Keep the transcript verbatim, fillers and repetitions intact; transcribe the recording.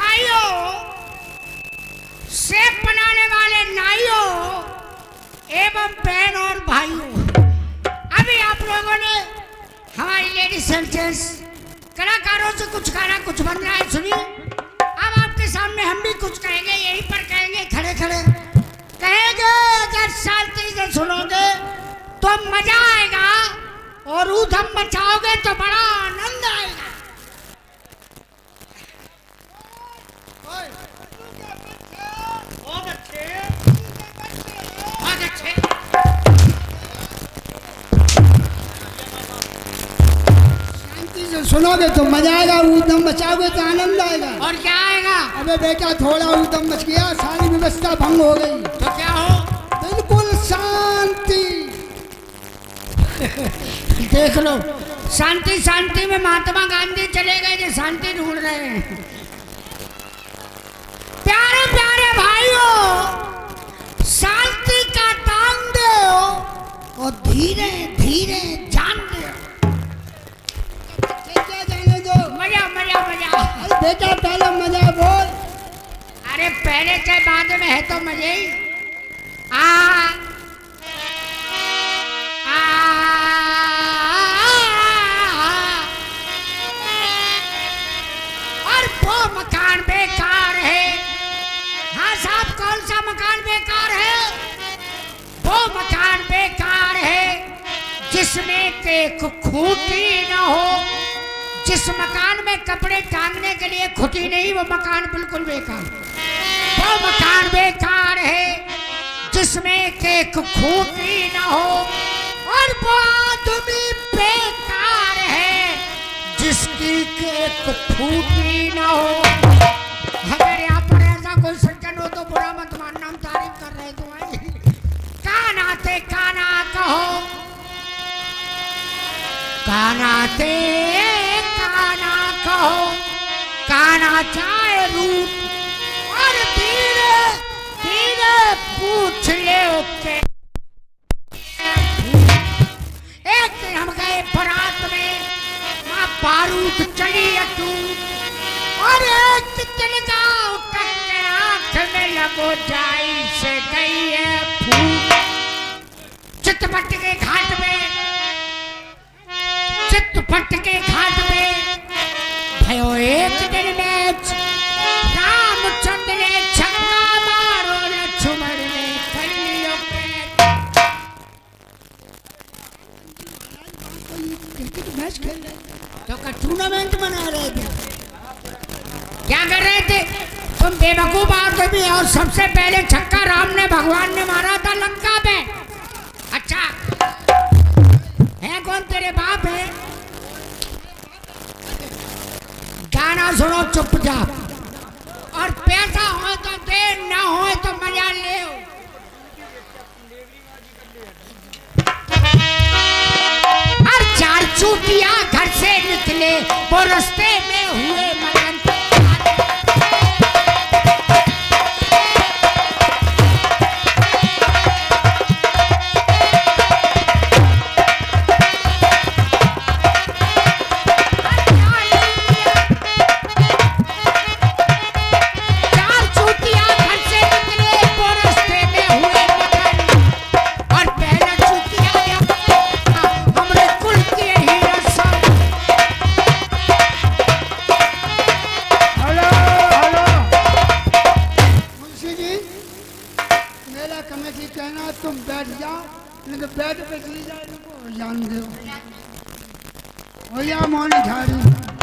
भाइयों, सेब बनाने वाले नाइयों एवं बहन और भाइयों, अभी आप लोगों ने हमारी लेडीज एंड जेंट्स कलाकारों से कुछ गाना कुछ बन रहा है सुनिए। अब आपके सामने हम भी कुछ कहेंगे, यहीं पर कहेंगे, खड़े खड़े कहेंगे। अगर शांति से सुनोगे तो मजा आएगा और ऊधम मचाओगे तो बड़ा आनंद आएगा। बहुत अच्छे, बहुत अच्छे। शांति से सुनोगे तो मजा आएगा, ऊधम मचाओगे तो आनंद आएगा। और क्या आएगा? अबे बेटा थोड़ा ऊधम मच गया, सारी व्यवस्था भंग हो गई। तो क्या हो? बिल्कुल शांति। देख लो, शांति शांति में महात्मा गांधी चले गए जो शांति ढूंढ रहे हैं। प्यारे प्यारे भाइयों, शांति का दान दो और धीरे धीरे जान दो। जाने दो। मजा मजा मजा। अरे बेटा पहले मजा बोल। अरे पहले से बाद में है तो मजे ही। आ और वो मकान बेकार है। हाँ साहब, कौन सा मकान बेकार है? वो मकान बेकार है जिसमें एक खूंटी न हो। जिस मकान में कपड़े टांगने के लिए खूंटी नहीं, वो मकान बिल्कुल बेकार। वो मकान बेकार है जिसमें एक खूंटी न हो। और वो आदमी बेकार है जिसकी एक खूंटी न हो। अगर यहाँ पर ऐसा कोई सज्जन हो तो बुरा मत मानना, हम तारीफ कर रहे तुम्हारी। कानाते काना कहो, कानाते काना कहो, काना चाहे रूप और धीरे धीरे पूछ ले के। एक दिन हम गए बारात में, वहाँ बारूद चली अटूट और एक दिन गाँव तक के आँख में लगो जाई से गई है फूट। चितपट के घाट में, चितपट के घाट में भयो एक दिन मैच। रामचंद्र ने छक्का मारो, लक्ष्मण ने कर लियो क्रिकेट मैच खेल रहे तो का टूर्नामेंट मना रहे थे। क्या कर रहे थे तुम बेवकूफ आदमी? और सबसे पहले छक्का राम ने भगवान ने मारा था लंका पे। अच्छा है कौन तेरे बाप है? गाना सुनो चुपचाप, और पैसा हो तो दे, ना हो तो मजा ले। और चार चूटिया घर से निकले, वो रास्ते में हुए मगन। तुम बैठ जाओ, लेकिन बैठ पे चली जाए जान दो। भैया मोनी झाड़ी